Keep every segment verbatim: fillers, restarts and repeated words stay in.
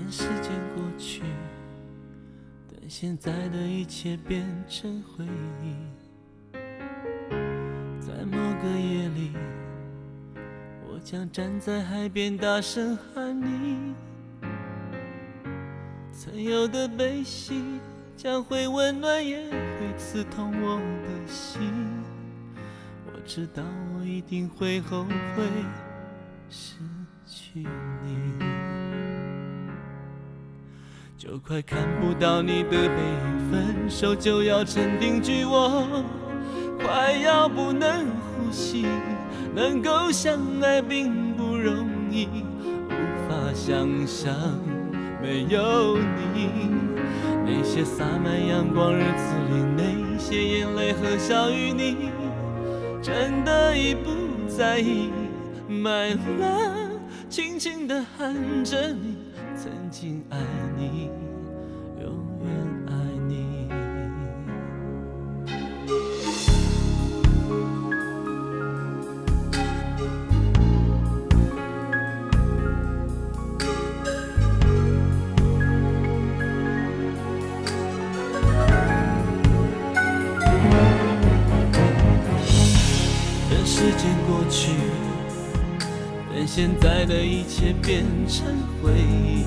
等时间过去，等现在的一切变成回忆。在某个夜里，我将站在海边大声喊你，曾有的悲喜将会温暖，也会刺痛我的心。我知道我一定会后悔失去你，就快看不到你的背影，分手就要成定局，我快要不能呼吸。能够相爱并不容易，无法想象没有你。那些洒满阳光日子里，那些眼泪和笑语，你真的已不在意。My love， 轻轻地喊着你，曾经爱你，永远爱你。等时间过去，等现在的一切变成回忆。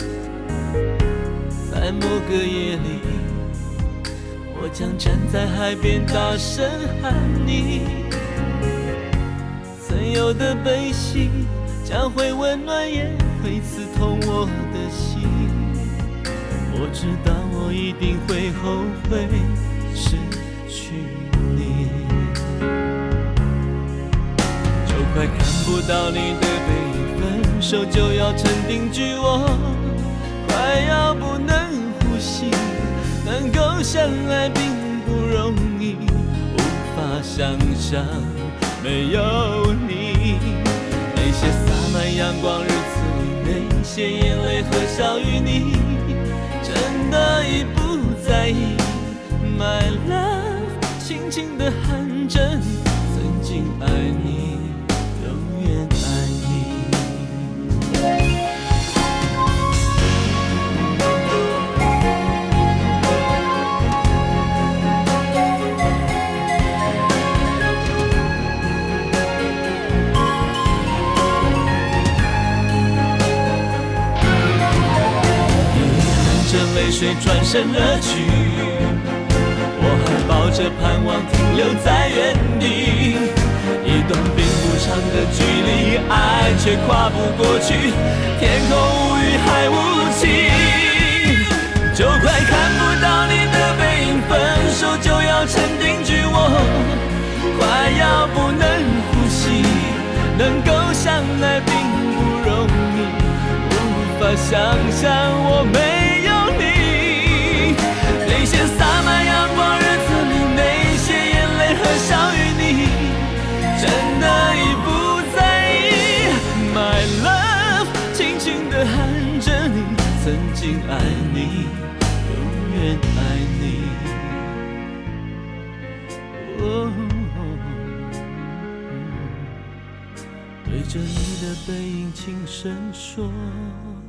在某个夜里，我将站在海边大声喊你，曾有的悲喜将会温暖，也会刺痛我的心。我知道我一定会后悔失去你，就快看不到你的背影，分手就要成定局，我快要不能呼吸。能够相爱并不容易，无法想象没有你。那些洒满阳光日子里，那些眼泪和笑语，你真的已不在意。My love， 轻轻地喊着你，曾经爱你，永远爱你。泪水转身而去，我还抱着盼望停留在原地。一段并不长的距离，爱却跨不过去，天空无语还无情。就快看不到你的背影，分手就要成定局，我快要不能呼吸。能够相爱并不容易，无法想象我没那些洒满阳光日子里，那些眼泪和笑语，你真的已不在意。My love， 轻轻地喊着你，曾经爱你，永远爱你。哦，对着你的背影轻声说。